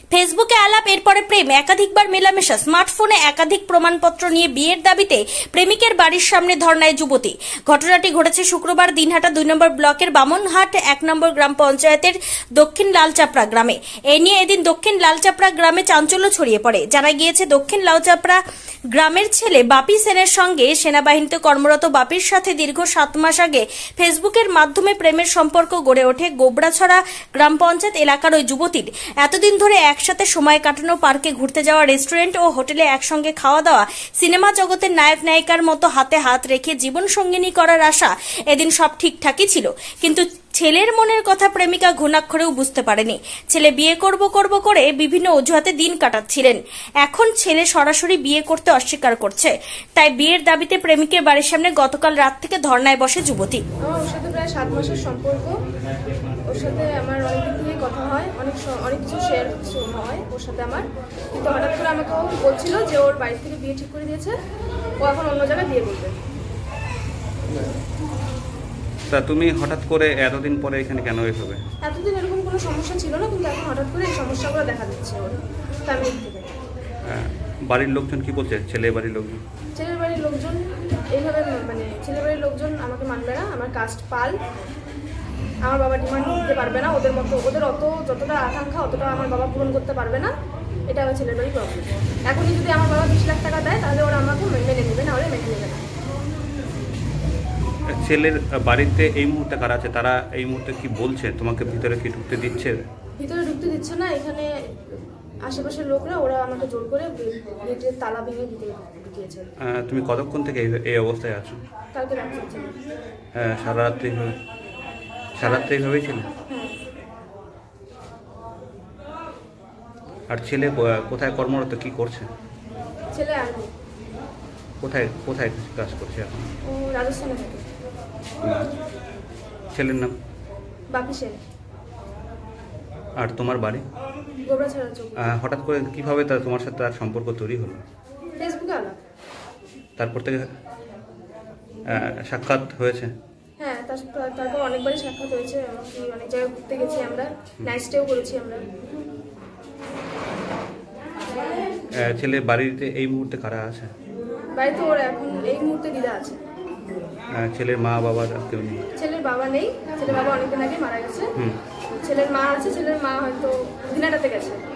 ফেসবুকে আলাপ, এরপরে প্রেম, একাধিকবার মেলামেশা, স্মার্টফোনে একাধিক প্রমাণপত্র নিয়ে বিয়ের দাবিতে প্রেমিকের বাড়ির সামনে ধর্নায় যুবতী। ঘটনাটি ঘটেছে শুক্রবার দিনহাটা 2 নম্বর ব্লকের বামনহাট 1 নম্বর গ্রাম পঞ্চায়েতের দক্ষিণ লালচাপড়া গ্রামে। এই নিয়ে এদিন দক্ষিণ লালচাপড়া গ্রামে চাঞ্চল্য ছড়িয়ে পড়ে। জানা গিয়েছে, দক্ষিণ লালচাপড়া গ্রামের ছেলে বাপি সেনের সঙ্গে সেনাবাহিনীতে কর্মরত বাপির সাথে দীর্ঘ 7 মাস আগে ফেসবুকের মাধ্যমে প্রেমের সম্পর্ক গড়ে ওঠে গোবরাছড়া গ্রাম পঞ্চায়েত এলাকার ওই যুবতীর। এতদিন ধরে একসাথে সময় কাটানো, পার্কে ঘুরতে যাওয়া, রেস্টুরেন্ট ও হোটেলে একসঙ্গে খাওয়া দাওয়া, সিনেমা জগতের নায়ক নায়িকার মতো হাতে হাত রেখে জীবন সঙ্গিনী করার আশা। এদিন সব ঠিকঠাকই ছিল, কিন্তু ছেলের মনের কথা প্রেমিকা ঘুণাক্ষরেও বুঝতে পারেনি। ছেলে বিয়ে করব করে বিভিন্ন অজুহাতে দিন কাটাচ্ছিলেন। এখন ছেলে সরাসরি বিয়ে করতে অস্বীকার করছে। তাই বিয়ের দাবিতে প্রেমিকের বাড়ির সামনে গতকাল রাত থেকে ধর্নায় বসে যুবতী। আমার ওর সাথে প্রায় 7 মাসের সম্পর্ক। ওর সাথে আমার অনেক দিন থেকে কথা হয়, অনেক কিছু শেয়ার হয় ওর সাথে আমার। কিন্তু হঠাৎ করে আমাকে ও বলছিল যে ওর বাড়ি থেকে বিয়ে ঠিক করে দিয়েছে, ও এখন অন্য জায়গায় বিয়ে করবে। তা তুমি হঠাৎ করে এতদিন পরে এখানে কেন এসবে? এতদিন এরকম কোনো সমস্যা ছিল না, কিন্তু এখন হঠাৎ করে এই সমস্যাগুলো দেখা দিচ্ছে ওর ফ্যামিলি থেকে। বাড়ির লোকজন কি বলছে? ছেলের বাড়ির লোকজন এইভাবে ছেলের বাড়ির লোকজন আমাকে মানবে না, আমার কাস্ট পাল, আমার বাবা ডিমান্ড দিতে পারবে না, ওদের অত যতটা আকাঙ্ক্ষা অতটা আমার বাবা পূরণ করতে পারবে না। এটা আমার ছেলের বাড়ির প্রবলেম। এখনই যদি আমার বাবা 20 লাখ টাকা দেয় তাহলে ওরা আমাকে মেনে নেবে, না হলে মেনে নেবে না। ছেলের বাড়িতে এই মুহূর্তে কারা আছে? তারা এই মুহূর্তে কি বলছে? তোমাকে ভিতরে কি ঢুকতে দিচ্ছে? ভিতরে ঢুকতে দিচ্ছে না। এখানে আশেপাশের লোকরা ওরা আমাকে জোর করে গেটের তালা ভেঙে ভিতরে ঢুকিয়েছে। তুমি কতক্ষণ থেকে এই অবস্থায় আছো? কালকে রাত্রে ছিল। সারা রাত্রে এইভাবেই ছিল? হ্যাঁ। আর ছেলে কোথায় কর্মরত, কি করছে? ছেলে আর্মি। কোথায় কাজ করছে এখন? ও রাজস্থানে থাকে। ছেলের নাম? বাপি সেন। আর তোমার বাড়ি? গোবরাছড়া চৌক। হঠাৎ করে কিভাবে তোমার সাথে তার সম্পর্ক তৈরি হলো? ফেসবুকে আলাপ। তারপর থেকে সাক্ষাৎ হয়েছে? হ্যাঁ, তারপর অনেকবারই সাক্ষাৎ হয়েছে, এমনকি অনেক জায়গায় ঘুরতে গেছি আমরা, নাইট স্টেও করেছি আমরা। ছেলের বাড়িতে এই মুহূর্তে কারা আছে? বাড়িতে ওর এখন এই মুহূর্তে দিদা আছে। ছেলের মা বাবা কেউ নেই? ছেলের বাবা নেই, ছেলের বাবা অনেকদিন আগে মারা গেছে। ছেলের মা আছে, ছেলের মা হয়তো দিনাটাতে গেছে।